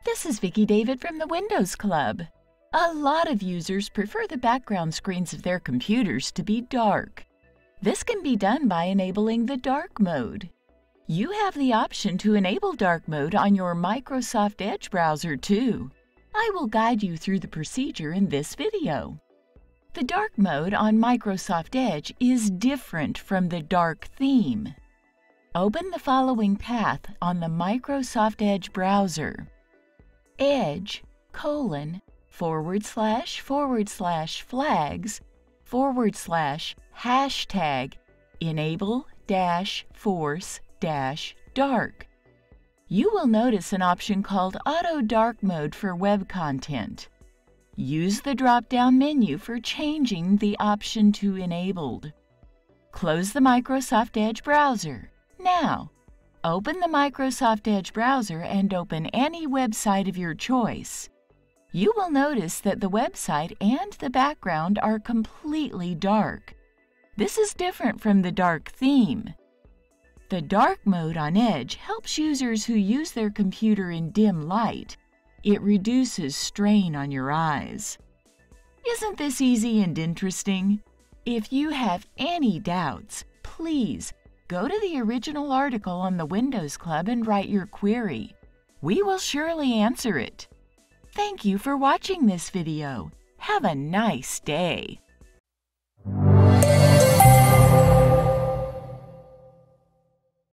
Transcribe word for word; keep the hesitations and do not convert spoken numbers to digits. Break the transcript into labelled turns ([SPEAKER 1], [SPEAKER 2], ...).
[SPEAKER 1] This is Vicki David from the Windows Club. A lot of users prefer the background screens of their computers to be dark. This can be done by enabling the dark mode. You have the option to enable dark mode on your Microsoft Edge browser too. I will guide you through the procedure in this video. The dark mode on Microsoft Edge is different from the dark theme. Open the following path on the Microsoft Edge browser. Edge, colon, forward slash, forward slash, flags, forward slash, hashtag, enable dash force dash dark. You will notice an option called Auto Dark Mode for web content. Use the drop-down menu for changing the option to enabled. Close the Microsoft Edge browser. Now, open the Microsoft Edge browser and open any website of your choice. You will notice that the website and the background are completely dark. This is different from the dark theme. The dark mode on Edge helps users who use their computer in dim light. It reduces strain on your eyes. Isn't this easy and interesting? If you have any doubts, please go to the original article on the Windows Club and write your query. We will surely answer it. Thank you for watching this video. Have a nice day.